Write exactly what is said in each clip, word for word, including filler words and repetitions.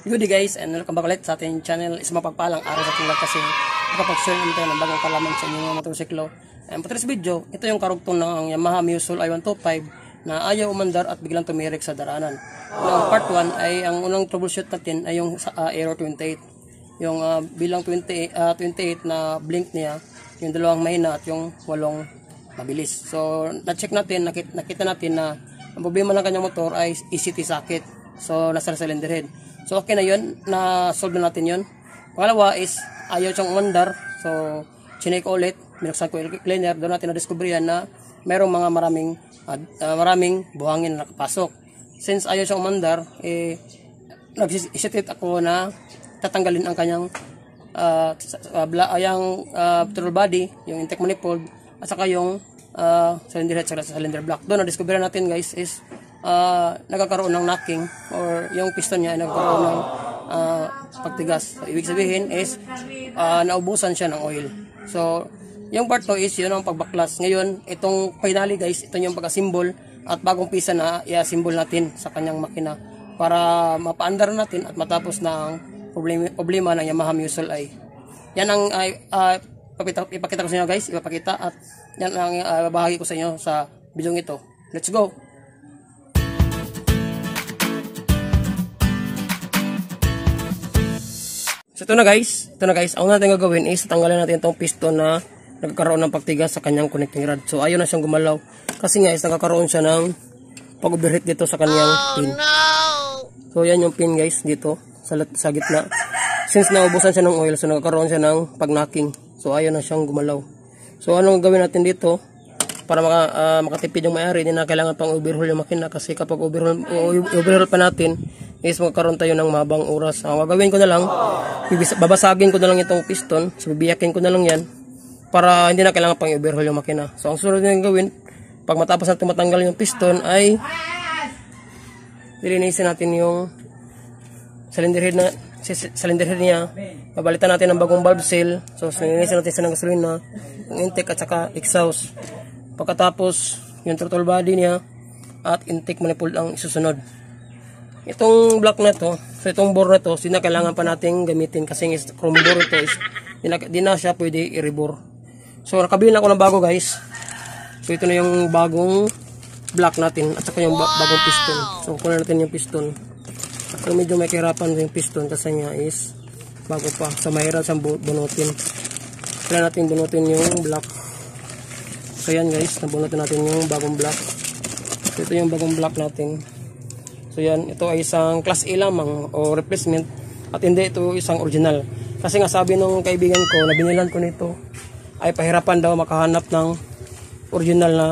Good day guys, and welcome back ulit sa ating channel. Is mapagpalang araw sa ating lahat kasi nakapag-share naman tayo ng bagong kalaman sa inyong mga motorsiklo. And for this video, ito yung karugtong ng Yamaha Musul i one twenty-five na ayaw umandar at biglang tumirik sa daranan. Ang part one ay ang unang troubleshoot natin ay yung uh, error twenty-eight. Yung uh, bilang twenty-eight, uh, twenty-eight na blink niya, yung dalawang mahina at yung walong mabilis. So, na-check natin, nakita, nakita natin na ang problema ng kanyang motor ay E C T socket. So, nasa cylinder head. So, okay na yun. Na-solve na natin yun. Pangalawa is, ayaw siyang umandar. So, chinek ulit. Binuksan ko yung cleaner. Doon natin na-discover yan na mayroong mga maraming uh, uh, maraming buhangin na nakapasok. Since ayaw siyang umandar, eh, nag-isitit ako na tatanggalin ang kanyang uh, uh, yung uh, throttle body, yung intake manifold, at saka yung uh, cylinder head sa cylinder block. Doon na-discover natin guys is uh, nagkakaroon ng knocking or yung piston niya ay nagkakaroon ng uh, pagtigas. So, ibig sabihin is uh, naubusan siya ng oil. So, yung part two is yun ang pagbaklas. Ngayon, itong finally guys, ito yung pagka-symbol at bagong pisa na i-symbol natin sa kanyang makina para mapaandar natin at matapos na ang problema, problema ng Yamaha Musul ay. Yan ang uh, uh, ipakita, ipakita ko sa inyo guys, ipakita at yan ang uh, bahagi ko sa inyo sa video ito. Let's go! So ito na guys, ito na guys, ang natin gagawin is tanggalin natin itong piston na nagkakaroon ng pagtigas sa kanyang connecting rod. So ayaw na siyang gumalaw kasi nga is nagkakaroon siya ng pag-overheat dito sa kanyang pin. So yan yung pin guys dito sa, sa gitna. Since naubusan siya ng oil, so nagkakaroon siya ng pag-knocking. So ayaw na siyang gumalaw. So anong gawin natin dito para maka, uh, makatipid yung may-ari, hindi na kailangan pang overhaul yung makina kasi kapag overhaul, overhaul pa natin is magkaroon tayo ng mabang oras. Ang gagawin ko na lang, babasagin ko na lang itong piston, so bibiyakin ko na lang yan para hindi na kailangan pang overhaul yung makina. So ang sunod na gawin, pag matapos natin matanggal yung piston ay lilinisin natin yung cylinder head na cylinder head niya. Babalitan natin ng bagong valve seal. So lilinisin natin sa ng gasolina, yung intake at saka exhaust. Pagkatapos yung throttle body niya at intake manifold ang isusunod. Itong block na to, so itong bore na to, hindi na kailangan pa natin gamitin kasi is chrome bore ito is di na siya pwede i-rebore. So nakabili na ako ng bago guys. So ito na yung bagong block natin at saka yung ba bagong piston. So kunin natin yung piston. So medyo may kahirapan yung piston kasi niya is bago pa. So mahirap siyang bunutin. Kailangan natin bunutin yung block. So yan guys, nabunutin natin yung bagong block. So ito yung bagong block natin. So yan, ito ay isang class A lamang o replacement at hindi ito isang original. Kasi nga sabi nung kaibigan ko na binilan ko nito ay pahirapan daw makahanap ng original na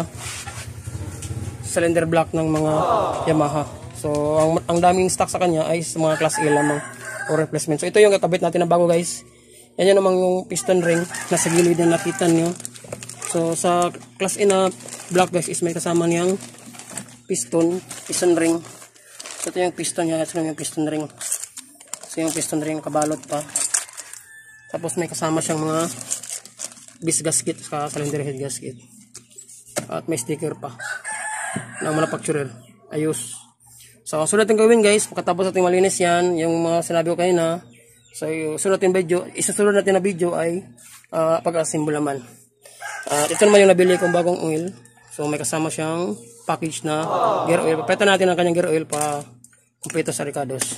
cylinder block ng mga Yamaha. So ang, ang daming stock sa kanya ay mga class A lamang o replacement. So ito yung kakabit natin na bago guys. Yan yung namang yung piston ring na sa gilid na nakita nyo. So sa class A na block guys is may kasama niyang piston, piston ring. So ito yung piston niya, ito yung piston ring. So yung piston ring kabalot pa. Tapos may kasama siyang mga bis gasket sa cylinder head gasket. At may sticker pa ng manufacturer. Ayos. So ang sunod natin gawin guys, pagkatapos natin malinis yan, yung mga sinabi ko kanina. So yung sunod natin video, isusunod natin na video ay uh, pag-assemble naman. Uh, ito naman yung nabili kong bagong oil. So may kasama siyang package na gear oil. Papalitan natin ang kanyang gear oil para kumpleto sa Ricardos.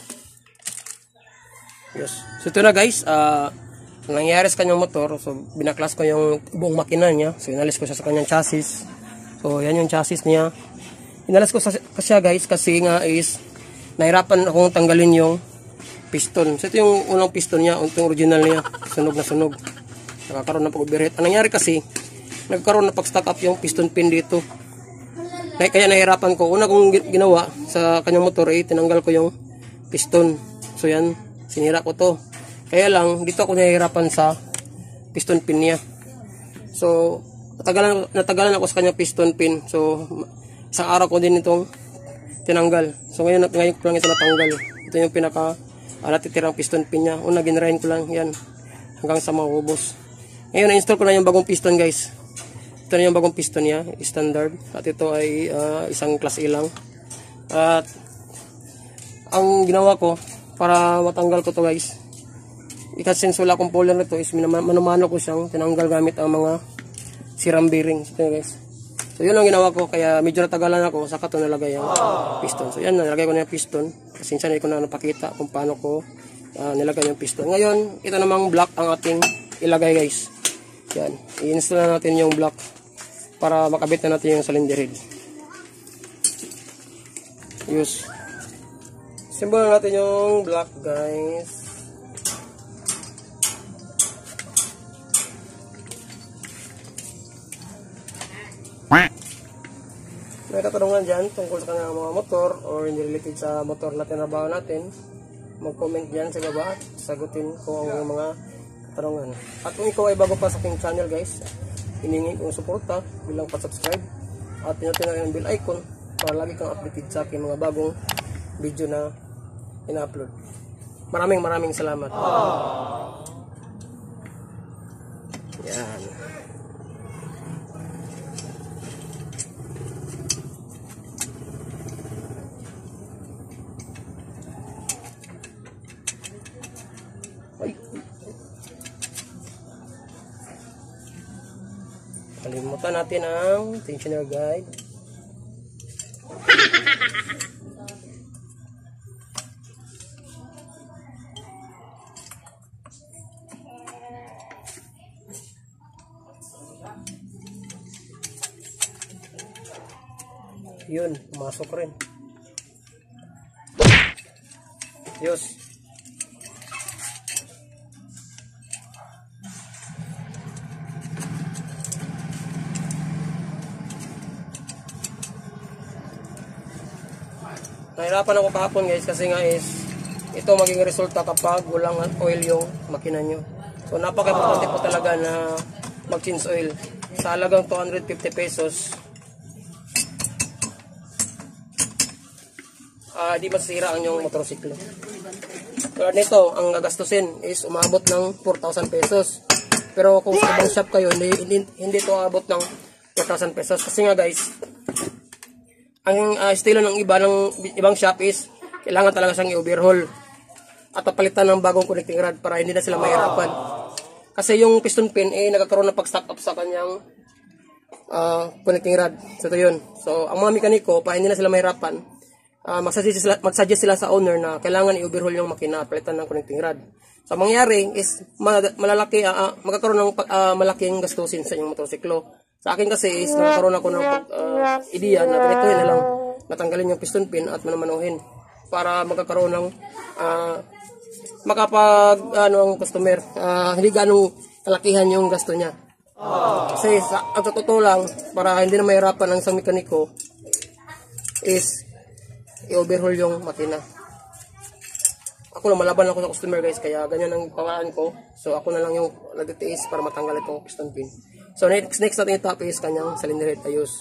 Yes. So ito na guys, uh, ang nangyari sa kanyang motor, so binaklas ko yung buong makina niya. So inalis ko siya sa kanyang chassis. So yan yung chassis niya. Inalis ko sa, siya guys kasi nga is nahirapan akong tanggalin yung piston. So ito yung unang piston niya, itong original niya. Sunog na sunog. Nakakaroon ng pag-overheat. Ang nangyari kasi, nagkaroon na pag-stack up yung piston pin dito. Kaya nahirapan ko. Una kong ginawa sa kanyang motor ay tinanggal ko yung piston. So yan, sinira ko to. Kaya lang, dito ako nahihirapan sa piston pin niya. So, natagalan, natagalan ako sa kanyang piston pin. So, isang araw ko din itong tinanggal. So ngayon, ngayon ko lang ito natanggal. Ito yung pinaka uh, natitirang piston pin niya. Una, ginrain ko lang yan hanggang sa maubos. Ngayon, na-install ko na yung bagong piston guys. Ito na yung bagong piston niya, standard. At ito ay uh, isang class A lang. At ang ginawa ko, para matanggal ko to guys. Ikasince wala akong puller nito is manumano ko siyang tinanggal gamit ang mga siram bearing. So guys, so yun ang ginawa ko, kaya medyo natagalan ako, saka ito nalagay ang piston. So yan, nalagay ko na yung piston. Kasi sanay ko na napakita kung paano ko uh, nilagay yung piston. Ngayon, ito namang block ang ating ilagay guys. Yan, i-install na natin yung block para makabit na natin yung cylinder head. Use. Simbol na natin yung block guys. May katanungan dyan tungkol sa kanyang mga motor or hindi related sa motor na tinabaho natin, mag-comment dyan sa baba at sagutin ko ang mga katanungan. At kung ikaw ay bago pa sa aking channel guys, hiningi kong suporta bilang pa-subscribe at pinutin na rin ang bell icon para lagi kang updated sa aking mga bagong video na ina-upload. Maraming maraming salamat. Yan. Ay. Kalimutan natin ang tensioner guide. Yun, masok rin. Yus. Nahirapan ako kahapon guys kasi nga is ito maging resulta kapag walang oil yung makina nyo. So napaka-importante po talaga na mag-change oil. Sa halagang two hundred fifty pesos, uh, di masira ang inyong motorsiklo. Kaya nito, ang gagastusin is umabot ng four thousand pesos. Pero kung sa ibang shop kayo, hindi, hindi, hindi ito abot ng four thousand pesos. Kasi nga guys, ang uh, estilo ng iba ng ibang shop is kailangan talaga siyang i-overhaul at papalitan ng bagong connecting rod para hindi na sila mahirapan. Kasi yung piston pin eh nagkakaroon ng pag-stop up sa kanyang uh, connecting rod. So ito yun. So ang mga mekaniko, para hindi na sila mahirapan, uh, mag-suggest sila, mag-suggest sila sa owner na kailangan i-overhaul yung makina, palitan ng connecting rod. So ang mangyari is malalaki, uh, magkakaroon ng uh, malaking gastusin sa inyong motorsiklo. Sa akin kasi is nagkaroon ako ng uh, ideya na ganitohin na lang, natanggalin yung piston pin at manamanuhin para magkakaroon ng uh, makapag ano ang customer, uh, hindi ganong kalakihan yung gasto niya. Kasi sa, ang totoo lang, para hindi na mahirapan ang isang mekaniko is i-overhaul yung makina. Ako lang, malaban ako sa customer guys, kaya ganyan ang pawaan ko. So ako na lang yung nagtitiis para matanggal itong piston pin. So next, next natin itap is kanyang cylinder head. Ayos.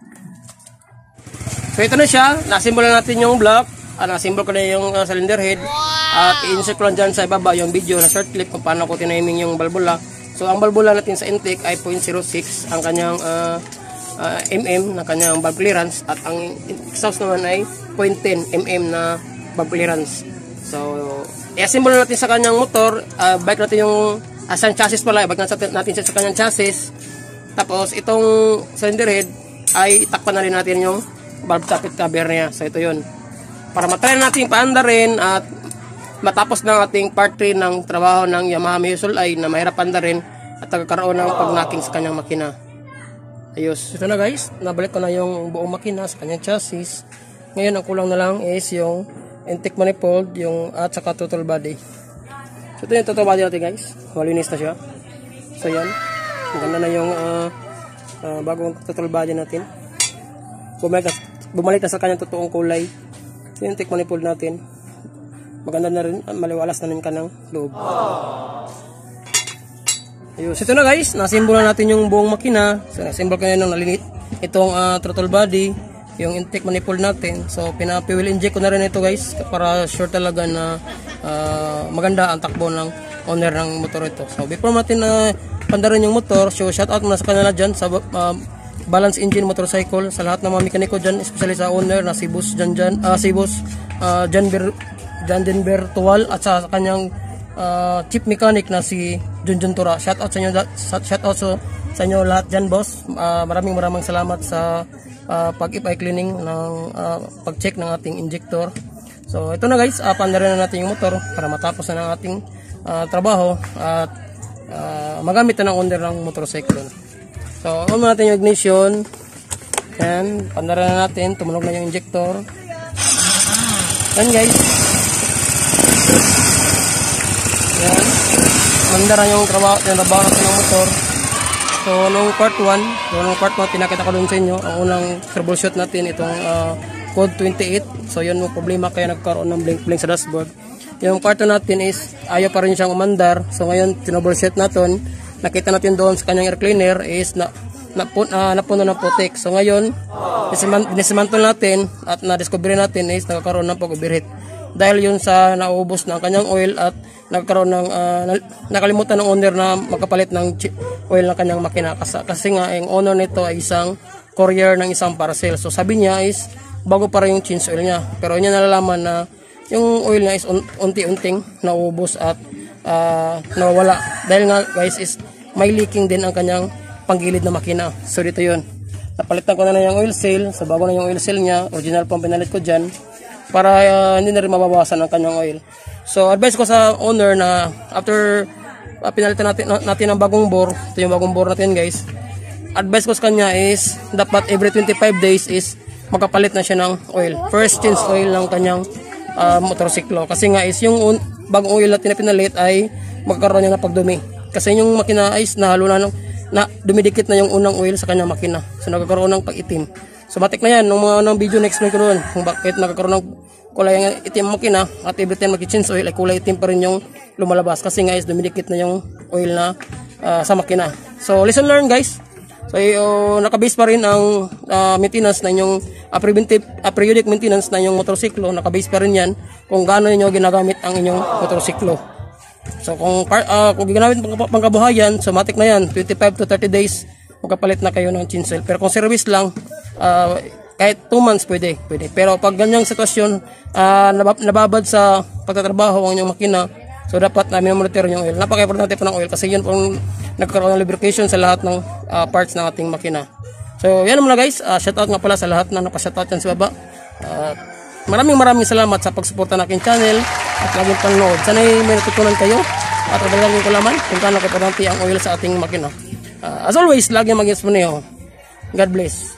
So ito na siya. Nasimbol na natin yung block. Ah, nasimbol ko na yung uh, cylinder head. At i-insert ko lang dyan sa ibaba yung video na short clip kung paano ko tiniming yung balbula. So ang balbula natin sa intake ay zero point zero six ang kanyang uh, uh, mm na kanyang valve clearance. At ang exhaust naman ay zero point one zero millimeter na valve clearance. So i-assemble na natin sa kanyang motor. Uh, bike natin yung asang chassis pala. Ibag natin siya sa kanyang chassis. Tapos itong cylinder head ay takpan na rin natin yung valve socket cover niya. So ito yun. Para matry natin paanda rin at matapos ng ating part three ng trabaho ng Yamaha Muscle ay na mahirap paanda rin at nagkakaroon ng pag-knocking sa kanyang makina. Ayos. Ito na guys. Nabalik ko na yung buong makina sa kanyang chassis. Ngayon ang kulang na lang is yung intake manifold yung at saka total body. So ito yung total body natin guys. Malinis na siya. So yan. Maganda na yung uh, uh, bagong total body natin. Bumalik na, bumalik na sa kanyang totoong kulay. So yung intake manifold natin. Maganda na rin. Maliwalas na rin ka ng loob. Ayos. Ito na guys. Nasimbol na natin yung buong makina. So nasimbol ko na ng nalinit. Itong uh, throttle body. Yung intake manifold natin. So pina-fuel inject ko na rin ito guys. Para sure talaga na uh, maganda ang takbo ng owner ng motor ito. So before natin na uh, pandarin yung motor, so shout out muna sa kanila dyan sa uh, Balance Engine Motorcycle, sa lahat ng mga mekaniko dyan, especially sa owner na si Boss dyan dyan, uh, si Boss uh, John, Bir, John Denver Tuwal at sa kanyang uh, chief mechanic na si Junjun Tura. Shout out sa inyo, shout out so, sa inyo lahat dyan, boss. Uh, maraming maraming salamat sa uh, pag-ipay cleaning ng uh, pag-check ng ating injector. So ito na guys, uh, pandarin na natin yung motor para matapos na ng ating uh, trabaho at uh, magamit na ng owner ng motorcycle. So on natin yung ignition. Yan, pandarin na natin, tumunog na yung injector. Yan guys. Yan, mandara yung trabaho, yung trabaho natin ng motor. So nung part one, so nung part one pinakita ko dun sa inyo ang unang troubleshoot natin itong uh, code twenty-eight. So yun yung problema kaya nagkaroon ng blink blink sa dashboard. Yung part two natin is ayaw pa rin siyang umandar. So ngayon tinoubleshoot natin, nakita natin doon sa kanyang air cleaner is na napun, uh, napuno ng putik. So ngayon dinismantle natin at na-discover natin is nagkaroon ng pag-overheat. Dahil yun sa naubos ng kanyang oil at nagkaroon ng uh, nakalimutan ng owner na magkapalit ng oil ng kanyang makina. Kasi, kasi nga yung owner nito ay isang courier ng isang parcel. So sabi niya is bago pa rin yung change oil niya. Pero niya nalalaman na yung oil niya is un unti-unting naubos at uh, nawawala. Dahil nga guys is may leaking din ang kanyang panggilid na makina. So dito yun. Napalitan ko na na yung oil seal. So bago na yung oil seal niya, original pang pinalit ko dyan. Para uh, hindi na rin mababawasan ang kanyang oil. So advice ko sa owner na after uh, pinalitan natin, natin ang bagong bore, ito yung bagong bore natin guys. Advice ko sa kanya is dapat every twenty-five days is magkapalit na siya ng oil. First change oil ng kanyang uh, motorsiklo. Kasi nga is yung bagong oil natin na pinalit ay magkaroon niya ng pagdumi. Kasi yung makina is nahalo na, na dumidikit na yung unang oil sa kanyang makina. So nagkakaroon ng pag-itim. So batik na yan, nung mga ng video next na ko doon, kung bakit nagkakaroon ng kulay ang itim makina at every time mag-change oil ay kulay itim pa rin yung lumalabas. Kasi nga is dumidikit na yung oil na uh, sa makina. So lesson learned guys. So uh, nakabase pa rin ang uh, maintenance na yung uh, preventive, uh, periodic maintenance na yung motorsiklo. Nakabase pa rin yan kung gaano nyo ginagamit ang inyong motorsiklo. So kung, uh, kung ginamit pang, pangkabuhayan, so matik na yan, twenty-five to thirty days magkapalit na kayo ng change oil. Pero kung service lang, uh, kahit two months pwede, pwede. Pero pag ganyang sitwasyon, uh, nababad sa pagtatrabaho ang inyong makina, so dapat na minomonitor yung oil. Napaka-importante po ng oil kasi yun pong nagkaroon ng lubrication sa lahat ng uh, parts ng ating makina. So yan naman na guys, uh, shoutout nga pala sa lahat na napashoutout yan sa baba. Uh, maraming maraming salamat sa pagsuporta ng aking channel at laging panonood. Sana'y may natutunan kayo at madalagin ko laman kung kano kaimportante ang oil sa ating makina. Uh, as always, lagi mag-ingat mo niyo. God bless.